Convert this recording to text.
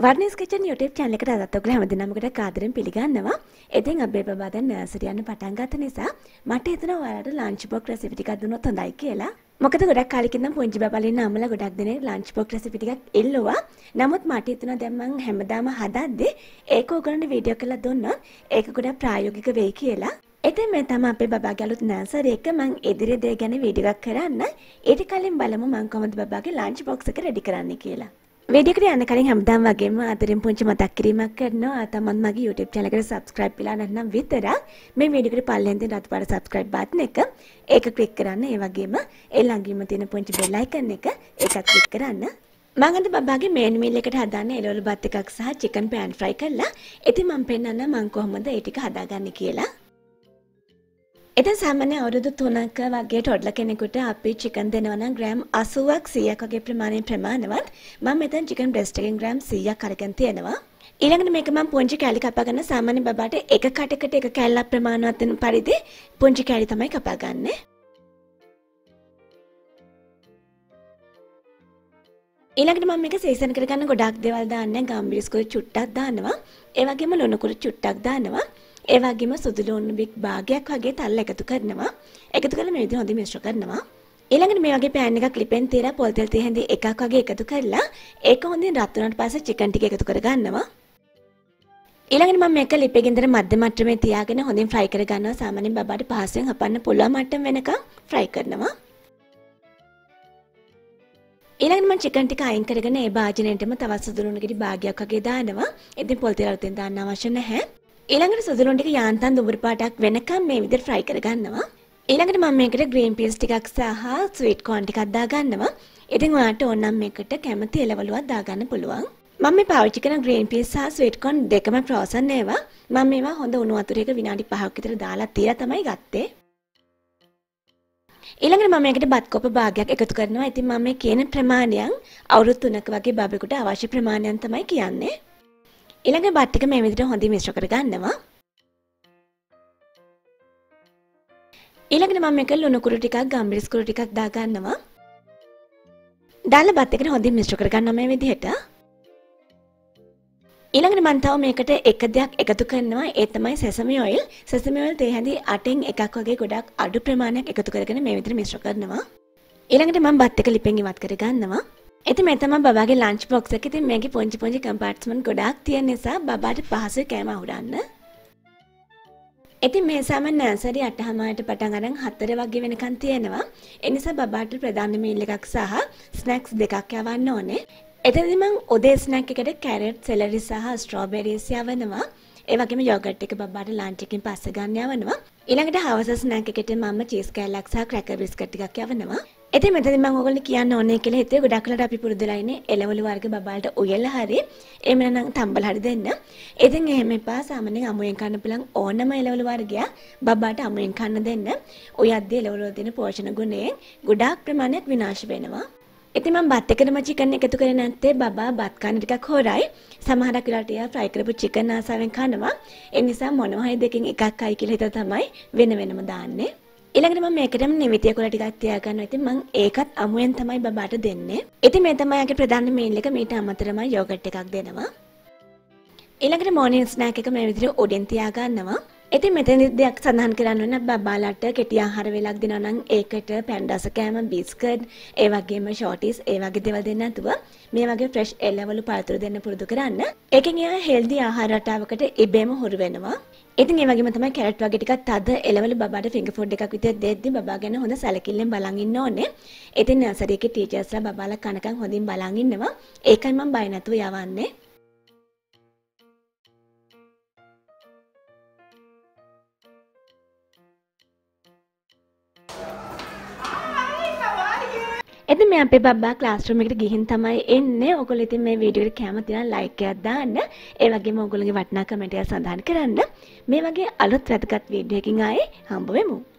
වර්ණිස් kitchen YouTube channel එකට අදත් ඔයගොල්ලෝ හැමදෙනාමකට ආදරෙන් පිළිගන්නවා. ඉතින් අපේ බබා දැන් නර්සරි යන්න පටන් ගත්ත නිසා මට හිතෙනවා ඔයාලට ලන්ච් බොක්ස් රෙසිපි ටිකක් දුන්නොත් හොඳයි කියලා. මොකද ගොඩක් කාලෙකින් ඉඳන් පුංචි බබාලා ඉන්න අම්මලා ගොඩක් දෙනෙක් ලන්ච් බොක්ස් රෙසිපි ටිකක් ඉල්ලුවා. නමුත් මට හිතෙනවා දැන් මම හැමදාම හදද්දී ඒක ඔයගොල්ලන්ට වීඩියෝ කරලා දුන්නොත් ඒක ගොඩක් ප්‍රායෝගික වෙයි කියලා. ඉතින් මේ තමයි අපේ බබාගේ අලුත් නර්සරි එක මම ඉදිරිය දේ ගැන වීඩියෝ එකක් කරන්න. ඊට කලින් බලමු මම කොහොමද බබාගේ ලන්ච් බොක්ස් එක රෙඩි කරන්නේ කියලා. වීඩියෝ එකට යන්න කලින් හැමදාම වගේම ආදරෙන් පුංචි මතක් කිරීමක් කරනවා. තමන් මගේ YouTube channel එකට subscribe වෙලා නැත්නම් විතරක් මේ වීඩියෝ එකට පල්ලෙන් තියෙන රතු පාට subscribe button එක ඒක click කරන්න. ඒ වගේම ඒ ළඟින්ම තියෙන පුංචි bell icon එක ඒකත් click කරන්න. මම අද බබාගේ main meal එකට හදන්නේ එළවලු බත් එකක් සහ chicken pan fry කරලා. ඉතින් මම පෙන්නන්න මම කොහොමද ඒ ටික හදාගන්නේ කියලා. ඉතින් සාමාන්‍ය අවුරුදු 3ක වගේ ටොඩ්ලර් කෙනෙකුට අපි චිකන් දෙනවා නම් ග්‍රෑම් 80ක් 100ක් වගේ ප්‍රමාණයෙන් ප්‍රමාණවත්. මම මෙතන චිකන් බ්‍රෙස්ට් එකෙන් ග්‍රෑම් 100ක් අරගෙන තියෙනවා. ඊළඟට මේක මම පුංචි කෑලි කපා ගන්න. සාමාන්‍ය බබාට එක කටකට එක කෑල්ලක් ප්‍රමාණවත් වෙන පරිදි පුංචි කෑලි තමයි කපා ගන්න. ඊළඟට මම මේක සීසන් කරගන්න ගොඩක් දේවල් දාන්නේ. ගම්බිරිස් කුරු චුට්ටක් දානවා. ඒ වගේම ලුණු කුරු චුට්ටක් දානවා. ඒ වගේම සුදු ලුණු බික් භාගයක් වගේ තල්ල එකතු කරනවා. එකතු කරලා මේ විදිහට හොඳින් මිශ්‍ර කරනවා. ඊළඟට මේ වගේ පෑන් එකක් ලිපෙන් තියලා පොල් තෙල් තෙහෙන්දි එකක් වගේ එකතු කරලා ඒක හොඳින් රත් වුණාට පස්සේ චිකන් ටික එකතු කරගන්නවා. ඊළඟට මම මේක ලිපේ ගෙන්දර මධ්‍යම මට්ටමේ තියාගෙන හොඳින් ෆ්‍රයි කරගන්නවා. සාමාන්‍යයෙන් බබාට පහසුවෙන් හපන්න පුළුවන් මට්ටම වෙනකම් ෆ්‍රයි කරනවා. ඊළඟට මම චිකන් ටික අයින් කරගෙන ඒ භාජනයේටම තවත් සුදු ලුණු ගෙඩි භාගයක් වගේ දානවා. ඉතින් පොල් තෙල් අලුතෙන් දාන්න අවශ්‍ය නැහැ. ඊළඟට සුදු ලුණු ටික යාන්තම් දුඹුරු පාටක් වෙනකම් මේ විදිහට ෆ්‍රයි කරගන්නවා. ඊළඟට මම මේකට ග්‍රීන් පීස් ටිකක් සහ ස්වීට් කෝන් ටිකක් දාගන්නවා. ඉතින් ඔයාලට ඕන නම් මේකට කැමති එළවලුවක් දාගන්න පුළුවන්. මම මේ පාවිච්චි කරන ග්‍රීන් පීස් සහ ස්වීට් කෝන් දෙකම ෆ්‍රෝසන් ඒවා. මම මේවා හොඳ උණු වතුරයක විනාඩි 5ක් විතර දාලා තියලා තමයි ගත්තේ. ඊළඟට මම මේකට බත් කොප භාගයක් එකතු කරනවා. ඉතින් මම මේ කියන ප්‍රමාණයන් අවුරුදු 3ක වගේ බබෙකුට අවශ්‍ය ප්‍රමාණයන් තමයි කියන්නේ. ඊළඟ බත් ටික මේ විදිහට හොඳින් මිශ්‍ර කරගන්නවා. ඊළඟට මම මේක ලුණු කුරු ටිකක් ගම්බිරිස් කුරු ටිකක් දාගන්නවා. දාලා බත් එකට හොඳින් මිශ්‍ර කරගන්නවා මේ විදිහට. ඊළඟට මම තව මේකට එක දෙයක් එකතු කරනවා. ඒ තමයි sesame oil. sesame oil තේ හැඳි 8න් එකක් වගේ ගොඩක් අඩු ප්‍රමාණයක් එකතු කරගෙන මේ විදිහට මිශ්‍ර කරනවා. ඊළඟට මම බත් එක ලිපෙන් ඉවත් කරගන්නවා. ඉතින් මේ තමයි බබාගේ ලන්ච් බොක්ස් එක. ඉතින් මේකේ පුංචි පුංචි කම්පාර්ට්මන්ට් ගොඩාක් තියෙන නිසා බබාට පහසුයි කෑම අහුරන්න. ඉතින් මේ සාමාන්‍ය නර්සරි 8:00ට පටන් අරන් 4 වගේ වෙනකන් තියෙනවා. ඒ නිසා බබාට ප්‍රධාන මීල් එකක් සහ ස්නැක්ස් දෙකක් යවන්න ඕනේ. එතනදී මම උදේ ස්නැක් එකට කැරට්, සෙලරි සහ ස්ට්‍රෝබෙරිස් යවනවා. ඒ වගේම යෝගට් එක බබාට ලන්ච් එකකින් පස්සේ ගන්න යවනවා. ඊළඟට හවස ස්නැක් එකට මම චීස් කෑල්ලක් සහ ක්‍රැකර් බිස්කට් ටිකක් යවනවා. ඉතින් මෙතනදී මම ඔයගොල්ලෝ කියන්න ඕනේ කියලා හිතුවේ ගොඩක් වෙලාවට අපි පුරුදුලා ඉන්නේ එළවලු වර්ග බබාලට උයලා හරි එහෙම නැත්නම් තම්බල හරි දෙන්න. ඉතින් එහෙම එපා. සාමාන්‍යයෙන් අමුයෙන් කන්න පුළුවන් ඕනම එළවලු වර්ගයක් බබාට අමුයෙන් කන්න දෙන්න. ඔයද්දී එළවලු වල තියෙන පෝෂණ ගුණයෙන් ගොඩාක් ප්‍රමාණයක් විනාශ වෙනවා. ඉතින් මම බත් එකටම චිකන් එකතු කරේ නැත්තේ බබා බත් කන්න ටිකක් හොරයි. සමහරක් වෙලාවට එයා ෆ්‍රයි කරපු චිකන් ආසාවෙන් කනවා. ඒ නිසා මොනවා හරි දෙකෙන් එකක් අයි කියලා හිතලා තමයි වෙන වෙනම දාන්නේ. ඊළඟට මම මේකටම නිවිතිය කොළ ටිකක් තියාගන්නවා. ඉතින් මම ඒකත් අමුයෙන් තමයි බබාට දෙන්නේ. ඉතින් මේ තමයි යගේ ප්‍රධාන මීල් එක. මීට අමතරව යෝගට් එකක් දෙනවා. ඊළඟට මෝර්නින් ස්නැක් එක මේ විදිහට උඩින් තියාගන්නවා. ඉතින් මෙතනදී දෙයක් සඳහන් කරන්න ඕන බබාලට කෙටි ආහාර වේලක් දෙනවා නම් ඒකට පැන්ඩාස කෑම, බිස්කට්, ඒ වගේම ෂෝටිස්, ඒ වගේ දේවල් දෙන්න නැතුව මේ වගේ ෆ්‍රෙෂ් එළවලු පළතුරු දෙන්න පුරුදු කරන්න. ඒකෙන් එයා හෙල්දි ආහාර රටාවකට ඉබේම හුරු වෙනවා. ඉතින් ඒ වගේම තමයි කැරට් වගේ ටිකක් තද එළවලු බබාට ෆින්ගර් ෆුඩ් එකක් විතර දෙද්දි බබා ගැන හොඳ සැලකිල්ලෙන් බලන් ඉන්න ඕනේ. ඉතින් නර්සරි එකේ ටීචර්ස්ලා බබාලා කනකම් හොඳින් බලන් ඉන්නවා. ඒකයි මම බය නැතුව යවන්නේ. ඉතින් මේ අපේ බබා ක්ලාස් රූම් එකට ගිහින් තමයි එන්නේ. ඔයගොල්ලෝ ඉතින් මේ වීඩියෝ එකට කැමති නම් ලයික් එකක් දාන්න. ඒ වගේම ඔයගොල්ලෝගේ වටිනා කමෙන්ට් එකක් සඳහන් කරන්න. මේ වගේ අලුත් වැදගත් වීඩියෝ එකකින් ආයේ හම්බ වෙමු.